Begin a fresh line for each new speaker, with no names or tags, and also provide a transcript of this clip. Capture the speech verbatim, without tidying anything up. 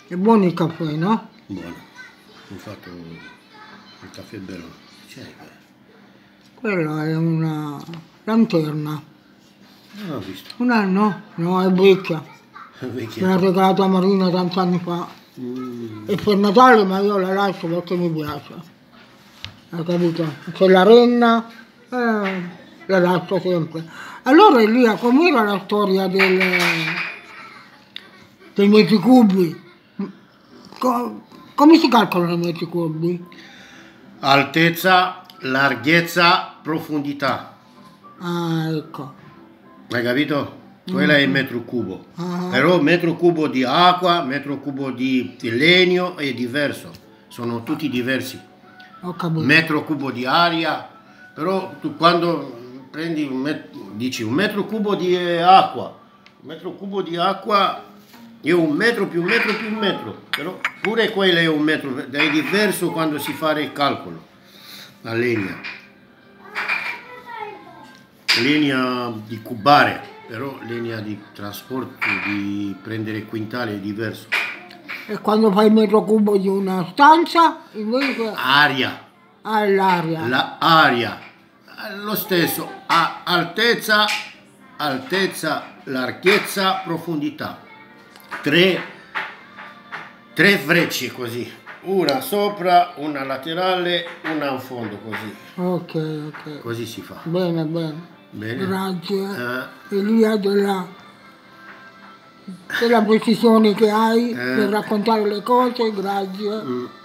È buono il caffè, no?
Buono. Ho fatto il caffè bello. C'è che...
Quella è una lanterna.
Non ho visto.
Un anno? No, è vecchia. Me l'ha regalata Marina tanti anni fa. Mm. E per Natale, ma io la lascio perché mi piace. Hai capito? C'è la renna, eh, la lascio sempre. Allora Elia, com'era la storia del, dei metri cubi? Co, come si calcolano i metri cubi?
Altezza, larghezza, profondità.
Ah, ecco.
Hai capito? Quello mm. è il metro cubo. Ah. Però metro cubo di acqua, metro cubo di legno è diverso. Sono tutti diversi.
Ho capito.
Metro cubo di aria. Però tu quando prendi un metro, dici un metro cubo di acqua, un metro cubo di acqua è un metro più un metro più un metro. Però pure quello è un metro. È diverso quando si fa il calcolo. La legna. Legna di cubare. Però linea di trasporto, di prendere quintali è diverso.
E quando fai il metro cubo di una stanza, invece...
Aria.
Ah, l'aria.
La aria. Lo stesso, a altezza, altezza, larghezza, profondità. Tre, tre frecce così. Una sopra, una laterale, una in fondo così.
Ok, ok.
Così si fa.
Bene, bene.
Bene.
Grazie
eh.
Elia della, della precisione che hai eh. per raccontare le cose, grazie. Mm.